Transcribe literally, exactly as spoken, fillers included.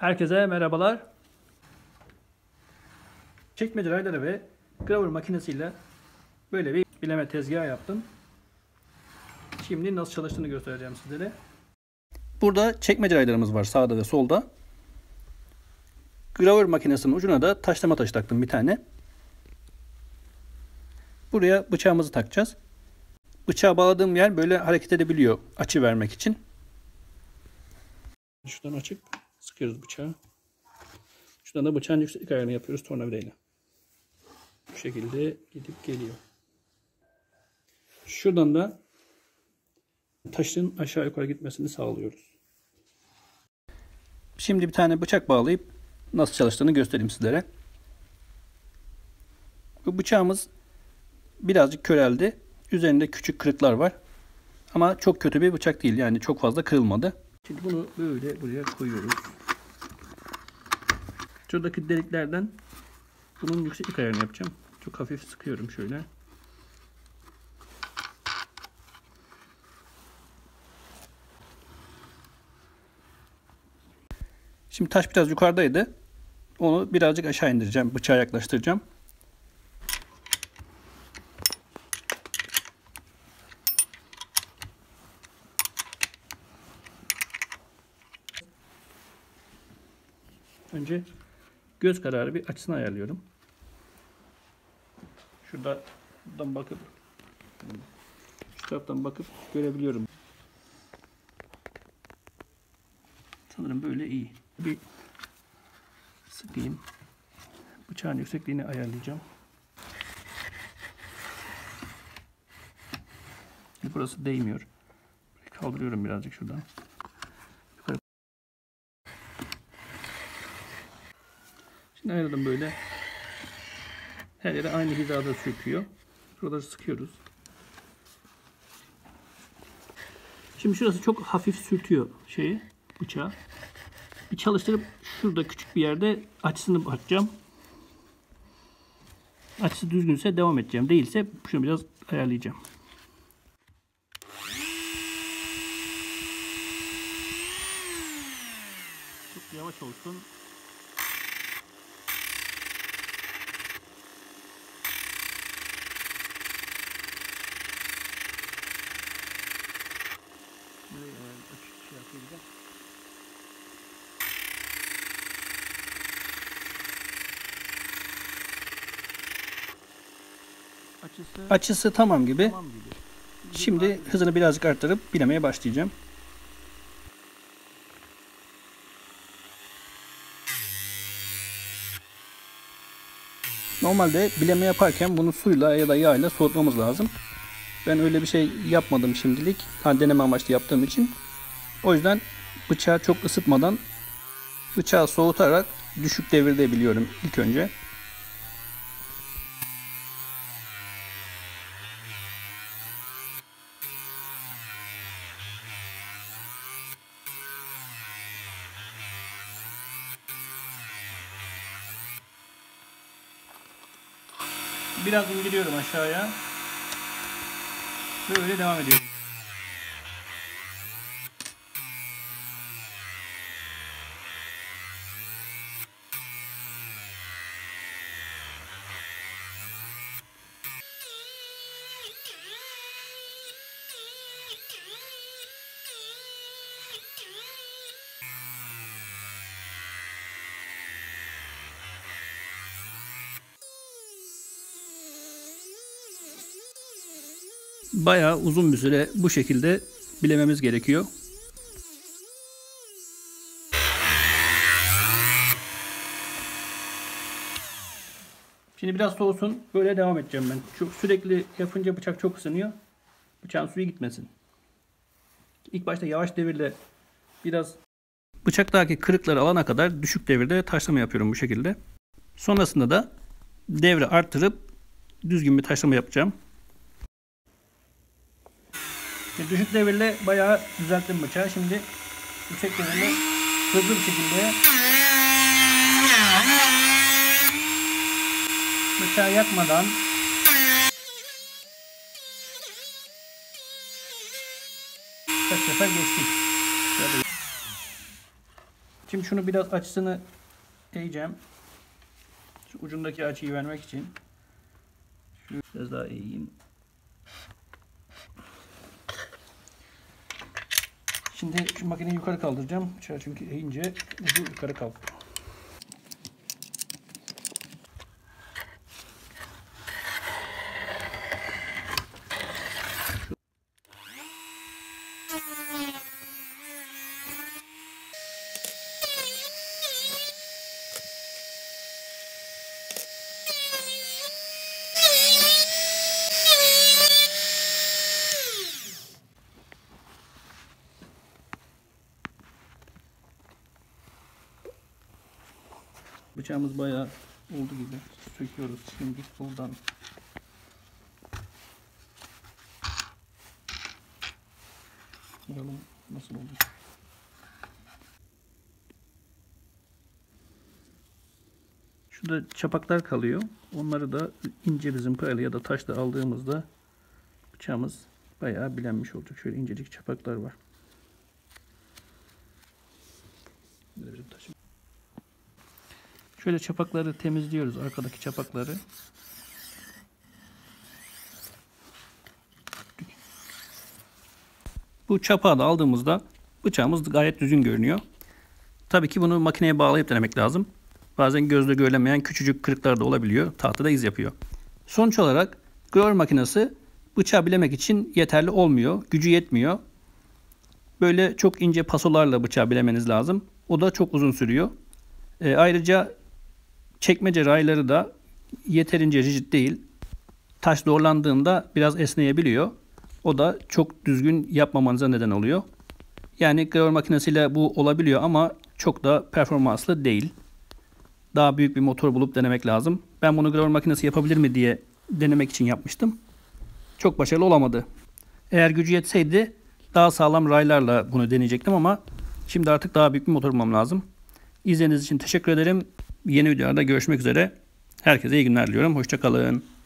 Herkese merhabalar. Çekmece rayları ve gravür makinesiyle böyle bir bileme tezgahı yaptım. Şimdi nasıl çalıştığını göstereceğim sizlere. Burada çekmece raylarımız var sağda ve solda. Gravür makinesinin ucuna da taşlama taşı taktım bir tane. Buraya bıçağımızı takacağız. Bıçağı bağladığım yer böyle hareket edebiliyor açı vermek için. Şuradan açıp sıkıyoruz bıçağı. Şuradan da bıçağın yükseklik ayarını yapıyoruz tornavidayla. Bu şekilde gidip geliyor. Şuradan da taşın aşağı yukarı gitmesini sağlıyoruz. Şimdi bir tane bıçak bağlayıp nasıl çalıştığını göstereyim sizlere. Bu bıçağımız birazcık köreldi. Üzerinde küçük kırıklar var. Ama çok kötü bir bıçak değil. Yani çok fazla kırılmadı. Şimdi bunu böyle buraya koyuyoruz. Şuradaki deliklerden bunun yükseklik ayarını yapacağım. Çok hafif sıkıyorum şöyle. Şimdi taş biraz yukarıdaydı. Onu birazcık aşağı indireceğim. Bıçağı yaklaştıracağım. Önce göz kararı bir açısını ayarlıyorum. Şurada buradan bakıp şu taraftan bakıp görebiliyorum. Sanırım böyle iyi. Bir sıkayım. Bıçağın yüksekliğini ayarlayacağım. Şimdi burası değmiyor. Kaldırıyorum birazcık şuradan. Yukarı. Şimdi ayarladım böyle. Her yere aynı hizada sürtüyor. Şuraları sıkıyoruz. Şimdi şurası çok hafif sürtüyor şeyi, bıçağı. Bir çalıştırıp şurada küçük bir yerde açısını bakacağım. Açısı düzgünse devam edeceğim. Değilse şunu biraz ayarlayacağım. Çok yavaş olsun. Açısı, Açısı tamam gibi. Tamam gibi. Şimdi hızını birazcık arttırıp bilemeye başlayacağım. Normalde bileme yaparken bunu suyla ya da yağ ile soğutmamız lazım. Ben öyle bir şey yapmadım şimdilik. Ha, deneme amaçlı yaptığım için. O yüzden bıçağı çok ısıtmadan bıçağı soğutarak düşük devirde biliyorum ilk önce. Biraz indiriyorum aşağıya. Böyle devam ediyorum. Bayağı uzun bir süre bu şekilde bilememiz gerekiyor. Şimdi biraz soğusun. Böyle devam edeceğim ben. Çok sürekli yapınca bıçak çok ısınıyor. Bıçağın suyu gitmesin. İlk başta yavaş devirle biraz bıçaktaki kırıkları alana kadar düşük devirde taşlama yapıyorum bu şekilde. Sonrasında da devri arttırıp düzgün bir taşlama yapacağım. Düşük devirle bayağı düzelttim bıçağı. Şimdi yüksek devirle hızlı bir şekilde bıçağı yakmadan kaç sefer geçtik. Şöyle. Şimdi şunu biraz açısını eğeceğim. Şu ucundaki açıyı vermek için. Şu biraz daha eğeyim. Şimdi şu makineyi yukarı kaldıracağım. Çünkü eğince ucu yukarı kalktı. Bıçağımız bayağı oldu gibi. Söküyoruz şimdi buradan. Bakalım nasıl oldu. Şurada çapaklar kalıyor. Onları da ince bir zımparayla ya da taşla aldığımızda bıçağımız bayağı bilenmiş olacak. Şöyle incecik çapaklar var. Şöyle çapakları temizliyoruz. Arkadaki çapakları. Bu çapağı da aldığımızda bıçağımız gayet düzgün görünüyor. Tabii ki bunu makineye bağlayıp denemek lazım. Bazen gözle görülemeyen küçücük kırıklar da olabiliyor. Tahtada iz yapıyor. Sonuç olarak grower makinesi bıçağı bilemek için yeterli olmuyor. Gücü yetmiyor. Böyle çok ince pasolarla bıçağı bilemeniz lazım. O da çok uzun sürüyor. E, ayrıca çekmece rayları da yeterince rigid değil. Taş doğrulandığında biraz esneyebiliyor. O da çok düzgün yapmamanıza neden oluyor. Yani grower makinesiyle bu olabiliyor ama çok da performanslı değil. Daha büyük bir motor bulup denemek lazım. Ben bunu grower makinesi yapabilir mi diye denemek için yapmıştım. Çok başarılı olamadı. Eğer gücü yetseydi daha sağlam raylarla bunu deneyecektim ama şimdi artık daha büyük bir motor bulmam lazım. İzlediğiniz için teşekkür ederim. Yeni videolarda görüşmek üzere. Herkese iyi günler diliyorum. Hoşça kalın.